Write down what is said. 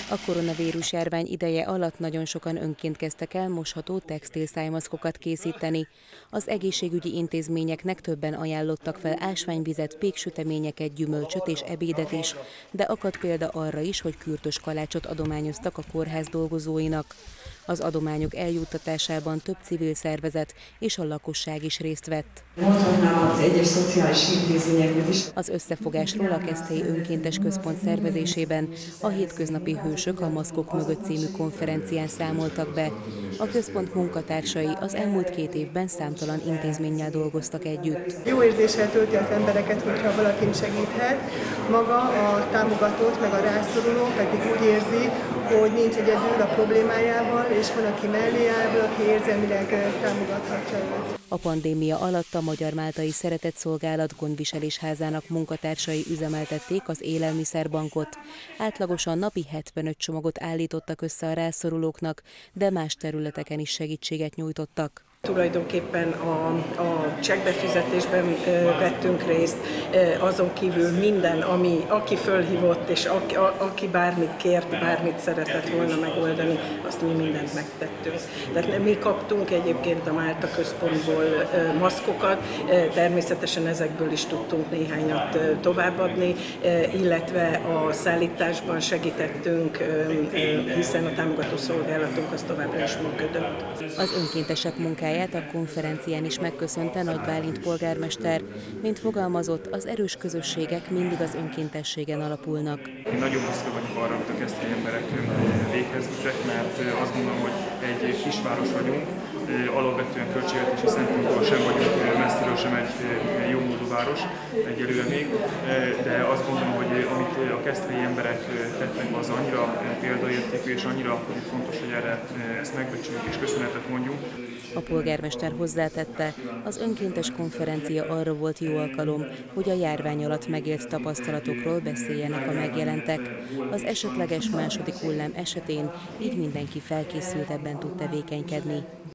A koronavírus járvány ideje alatt nagyon sokan önként kezdtek el mosható textilszájmaszkokat készíteni. Az egészségügyi intézményeknek többen ajánlottak fel ásványvizet, péksüteményeket, gyümölcsöt és ebédet is, de akadt példa arra is, hogy kürtös kalácsot adományoztak a kórház dolgozóinak. Az adományok eljuttatásában több civil szervezet és a lakosság is részt vett. Mondhatnám az egyes szociális intézményeknek is. Az összefogásról a Keszthelyi Önkéntes Központ szervezésében a Hétköznapi Hősök a Maszkok mögött című konferencián számoltak be. A központ munkatársai az elmúlt 2 évben számtalan intézménnyel dolgoztak együtt. Jó érzéssel tölti az embereket, hogyha valakin segíthet. Maga a támogatót, meg a rászoruló pedig úgy érzi, hogy nincs egyedül a problémájával, és van, aki mellé áll, aki érzelmileg támogathatja őt. A pandémia alatt a Magyar Máltai Szeretetszolgálat gondviselésházának munkatársai üzemeltették az élelmiszerbankot. Átlagosan napi 75 csomagot állítottak össze a rászorulóknak, de más területeken is segítséget nyújtottak. Tulajdonképpen a csekkbefizetésben vettünk részt, azon kívül minden, aki fölhívott, és aki bármit kért, bármit szeretett volna megoldani, azt mi mindent megtettünk. Tehát mi kaptunk egyébként a Málta Központból maszkokat, természetesen ezekből is tudtunk néhányat továbbadni, illetve a szállításban segítettünk, hiszen a támogató szolgálatunk az továbbra is működött. Az önkéntesek munkáját a konferencián is megköszönte Nagy Bálint polgármester, mint fogalmazott, az erős közösségek mindig az önkéntességen alapulnak. Én nagyon büszke vagyok arra, amit a keszthelyi emberek véghez vittek, mert azt gondolom, hogy egy kisváros vagyunk, alapvetően költségvetési szempontból sem vagyunk messziről sem egy jó módú város, egyelőre még, de azt gondolom, hogy amit a keszthelyi emberek tettek, az annyira példaértékű és annyira fontos, hogy erre ezt megbecsüljük és köszönetet mondjunk. A polgármester hozzátette, az önkéntes konferencia arra volt jó alkalom, hogy a járvány alatt megélt tapasztalatokról beszéljenek a megjelentek. Az esetleges második hullám esetén így mindenki felkészültebben tud tevékenykedni.